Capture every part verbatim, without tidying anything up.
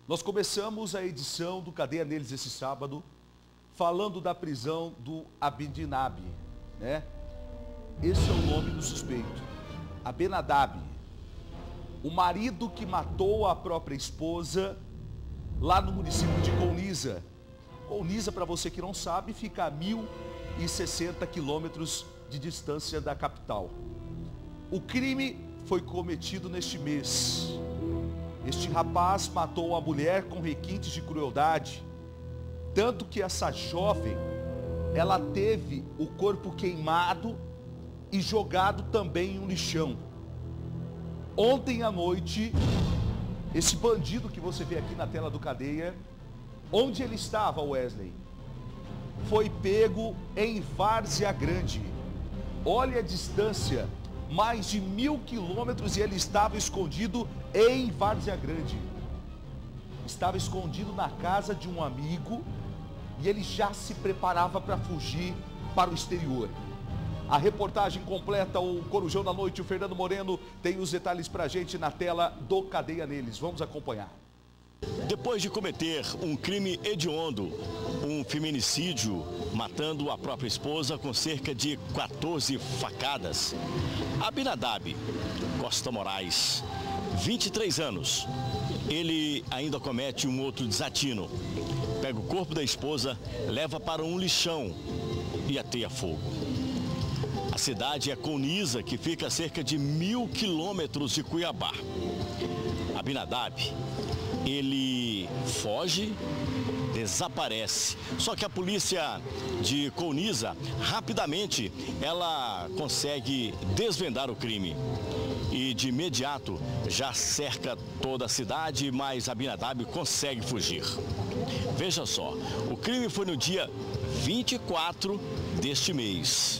Nós começamos a edição do Cadeia Neles esse sábado, falando da prisão do Abinadab, né? Esse é o nome do suspeito, Abinadab, o marido que matou a própria esposa lá no município de Colniza. Colniza, para você que não sabe, fica a mil e sessenta quilômetros de distância da capital. O crime foi cometido neste mês. Este rapaz matou a mulher com requintes de crueldade, tanto que essa jovem, ela teve o corpo queimado e jogado também em um lixão. Ontem à noite, esse bandido que você vê aqui na tela do Cadeia, onde ele estava, Wesley? Foi pego em Várzea Grande. Olha a distância, mais de mil quilômetros, e ele estava escondido em Várzea Grande. Estava escondido na casa de um amigo e ele já se preparava para fugir para o exterior. A reportagem completa, o Corujão da Noite, o Fernando Moreno, tem os detalhes para a gente na tela do Cadeia Neles. Vamos acompanhar. Depois de cometer um crime hediondo, um feminicídio, matando a própria esposa com cerca de quatorze facadas, Abinadab Costa Moraes, vinte e três anos, ele ainda comete um outro desatino. Pega o corpo da esposa, leva para um lixão e ateia fogo. A cidade é Colniza, que fica a cerca de mil quilômetros de Cuiabá. Abinadab, ele foge, desaparece. Só que a polícia de Colniza, rapidamente, ela consegue desvendar o crime. E de imediato já cerca toda a cidade, mas Abinadab consegue fugir. Veja só, o crime foi no dia vinte e quatro deste mês.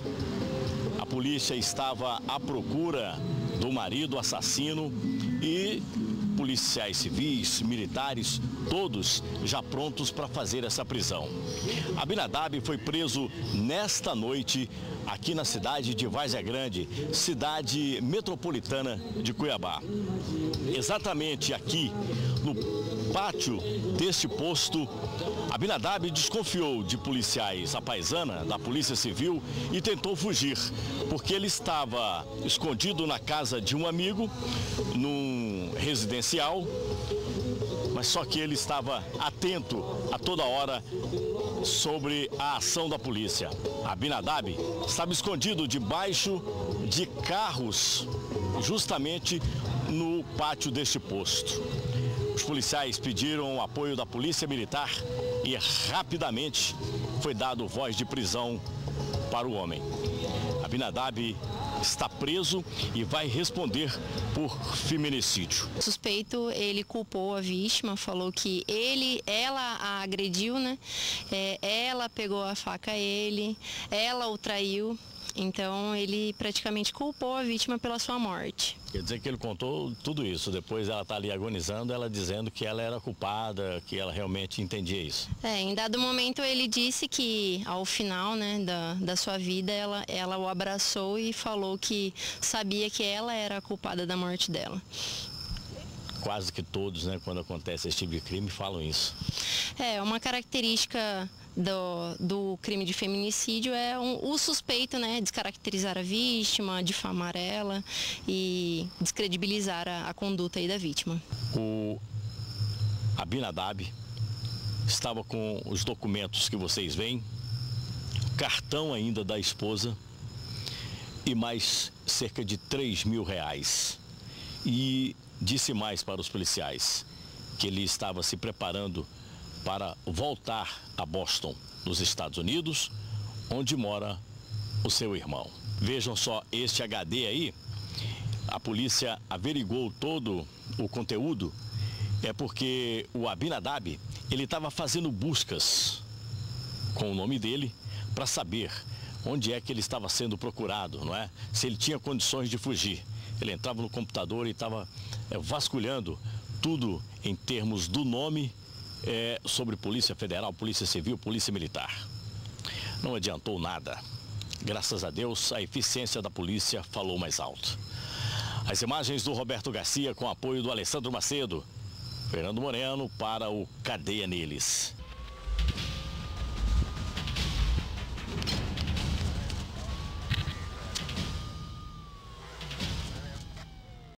A polícia estava à procura do marido assassino e policiais civis, militares, todos já prontos para fazer essa prisão. Abinadab foi preso nesta noite aqui na cidade de Várzea Grande, cidade metropolitana de Cuiabá. Exatamente aqui, no pátio deste posto, Abinadab desconfiou de policiais à paisana, da Polícia Civil, e tentou fugir, porque ele estava escondido na casa de um amigo, num residencial, mas só que ele estava atento a toda hora sobre a ação da polícia. Abinadab estava escondido debaixo de carros, justamente no pátio deste posto. Os policiais pediram o apoio da Polícia Militar e rapidamente foi dado voz de prisão para o homem. Abinadab está preso e vai responder por feminicídio. O suspeito, ele culpou a vítima, falou que ele, ela a agrediu, né? É, ela pegou a faca a ele, ela o traiu. Então ele praticamente culpou a vítima pela sua morte. Quer dizer que ele contou tudo isso, depois ela está ali agonizando, ela dizendo que ela era culpada, que ela realmente entendia isso. É, em dado momento ele disse que ao final, né, da, da sua vida, ela, ela o abraçou e falou que sabia que ela era a culpada da morte dela. Quase que todos, né, quando acontece esse tipo de crime, falam isso. É, uma característica do, do crime de feminicídio é um, o suspeito, né, descaracterizar a vítima, difamar ela e descredibilizar a, a conduta aí da vítima. O Abinadab estava com os documentos que vocês veem, cartão ainda da esposa e mais cerca de três mil reais. E disse mais para os policiais que ele estava se preparando para voltar a Boston, nos Estados Unidos, onde mora o seu irmão. Vejam só este H D aí, a polícia averigou todo o conteúdo, é porque o Abinadab, ele estava fazendo buscas com o nome dele para saber onde é que ele estava sendo procurado, não é? Se ele tinha condições de fugir. Ele entrava no computador e estava é, vasculhando tudo em termos do nome é, sobre Polícia Federal, Polícia Civil, Polícia Militar. Não adiantou nada. Graças a Deus, a eficiência da polícia falou mais alto. As imagens do Roberto Garcia com apoio do Alessandro Macedo. Fernando Moreno para o Cadeia Neles.